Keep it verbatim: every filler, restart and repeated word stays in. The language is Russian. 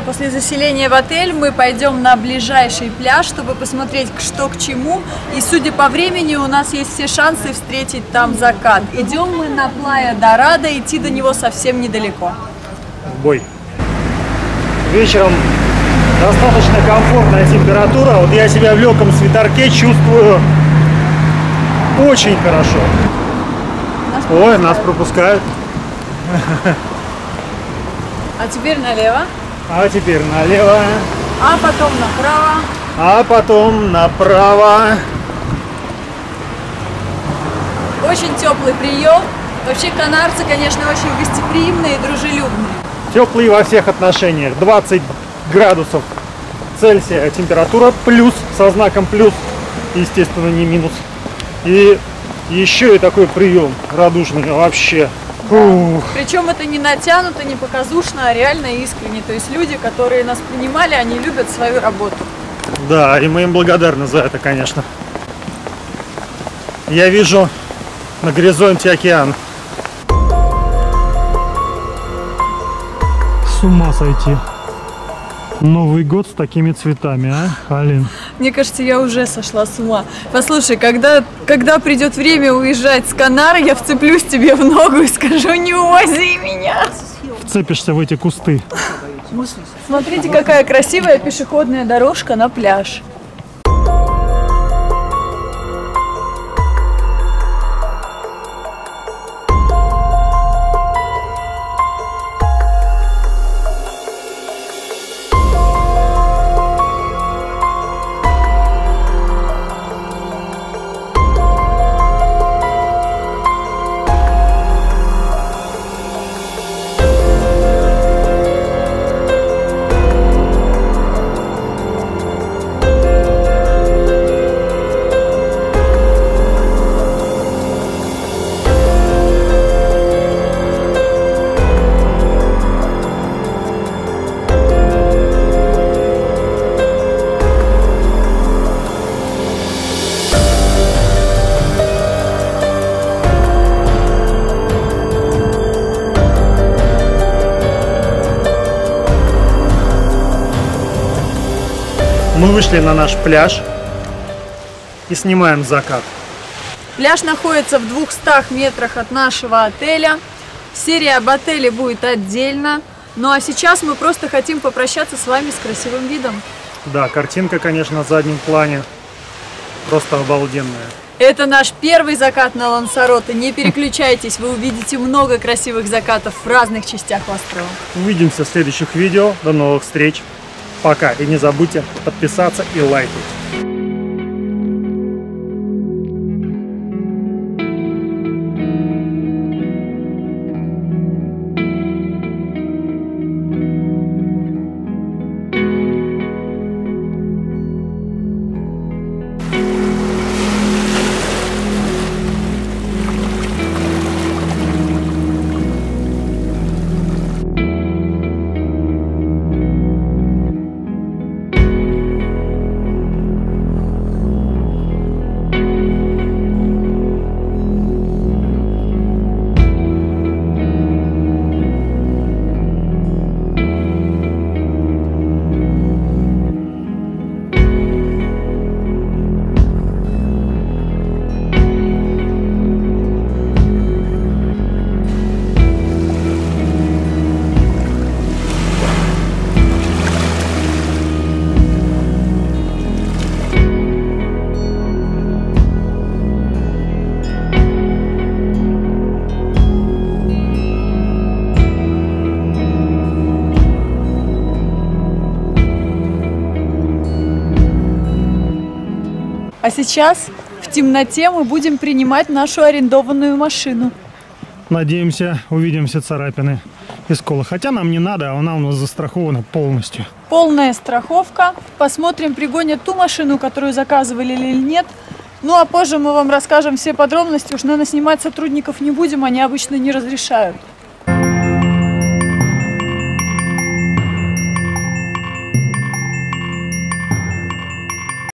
после заселения в отель мы пойдем на ближайший пляж, чтобы посмотреть, что к чему. И судя по времени, у нас есть все шансы встретить там закат. Идем мы на Плая Дорадо, идти до него совсем недалеко. В бой. Вечером достаточно комфортная температура. Вот я себя в легком свитерке чувствую очень хорошо. Нас Ой, нас пропускают. А теперь налево. А теперь налево. А потом направо. А потом направо. Очень теплый прием. Вообще канарцы, конечно, очень гостеприимные и дружелюбные. Теплый во всех отношениях. двадцать градусов Цельсия температура, плюс, со знаком плюс, естественно, не минус. И еще и такой прием радушный вообще. Фух. Причем это не натянуто, не показушно, а реально искренне. То есть люди, которые нас принимали, они любят свою работу. Да, и мы им благодарны за это, конечно. Я вижу на горизонте океан. С ума сойти. Новый год с такими цветами, а, Алин? Мне кажется, я уже сошла с ума. Послушай, когда, когда придет время уезжать с Канар, я вцеплюсь тебе в ногу и скажу: не увози меня. Вцепишься в эти кусты. Смотрите, какая красивая пешеходная дорожка на пляж. Мы вышли на наш пляж и снимаем закат. Пляж находится в двухстах метрах от нашего отеля. Серия об отеле будет отдельно. Ну а сейчас мы просто хотим попрощаться с вами с красивым видом. Да, картинка, конечно, на заднем плане просто обалденная. Это наш первый закат на Лансароте. Не переключайтесь, вы увидите много красивых закатов в разных частях острова. Увидимся в следующих видео. До новых встреч. Пока. И не забудьте подписаться и лайкать. А сейчас в темноте мы будем принимать нашу арендованную машину. Надеемся, увидим все царапины и сколы. Хотя нам не надо, она у нас застрахована полностью. Полная страховка. Посмотрим, пригонят ту машину, которую заказывали или нет. Ну а позже мы вам расскажем все подробности. Уж, наверное, снимать сотрудников не будем, они обычно не разрешают.